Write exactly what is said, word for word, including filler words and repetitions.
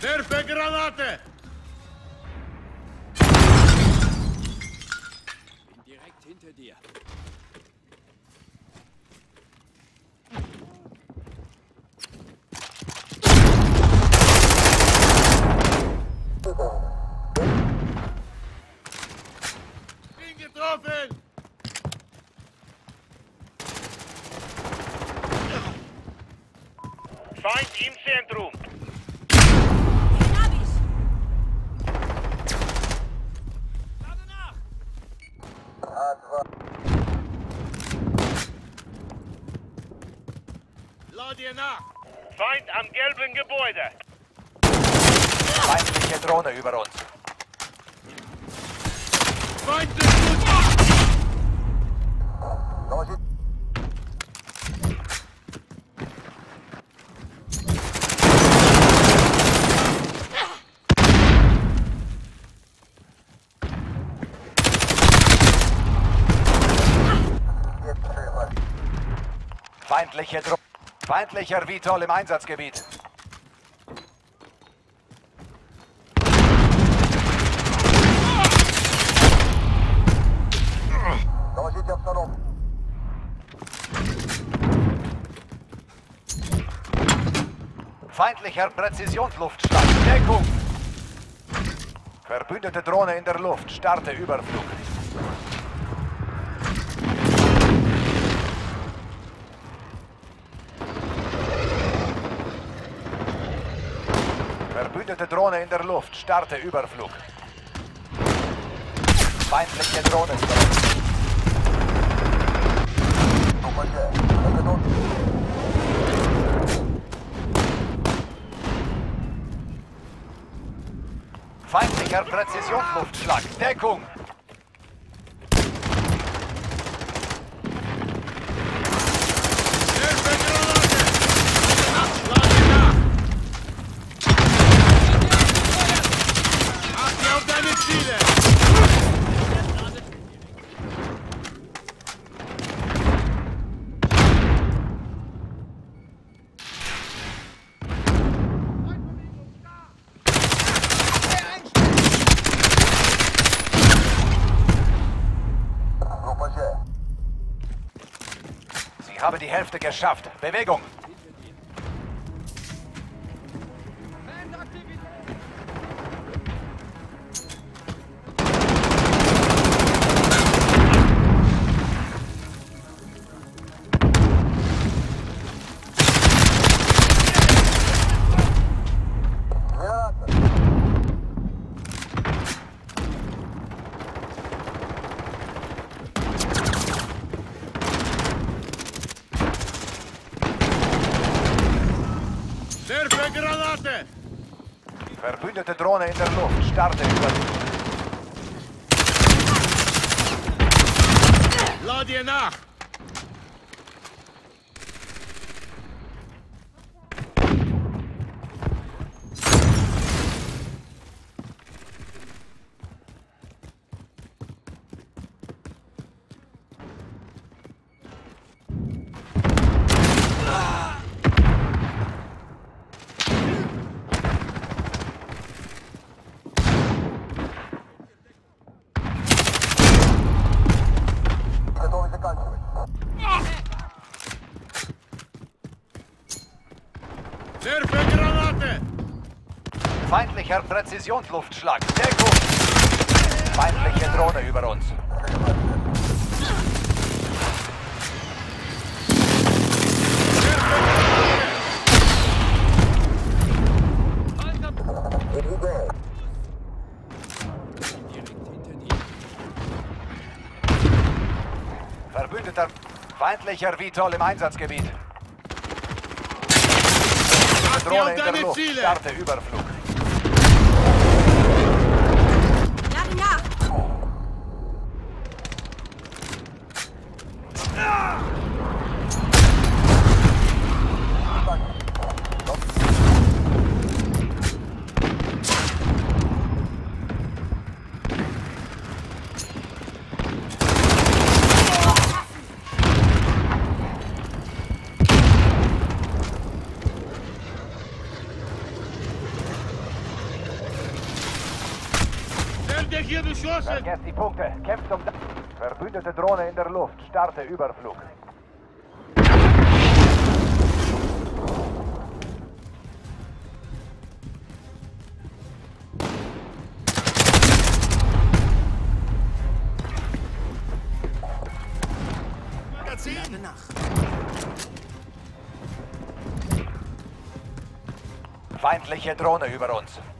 Werfe Granate! Bin direkt hinter dir. Bin getroffen! Feind im Zentrum! Lad ihr nach! Feind am gelben Gebäude! Feindliche Drohne über uns. Feind ist gut! Feindliche Drohne. Feindlicher Vitol im Einsatzgebiet. Feindlicher Präzisionsluftschlag. Deckung! Verbündete Drohne in der Luft. Starte Überflug. Verbündete Drohne in der Luft. Starte Überflug. Feindliche Drohne über uns. Feindlicher Präzisionsluftschlag. Deckung! Ich habe die Hälfte geschafft. Bewegung! Werfe Granate! Verbündete Drohne in der Luft. Starte Überflug. Lad ihr nach! Werfe Granate! Feindlicher Präzisionsluftschlag. Deckung! Feindliche Drohne über uns. Verbündeter. Feindlicher Vitol im Einsatzgebiet. Drohne in der Luft. Starte Überflug. Lade nach! Feinde hier beschossen! Vergesst die Punkte. Kämpft um... Verbündete Drohne in der Luft. Starte Überflug. Lade nach. Feindliche Drohne über uns.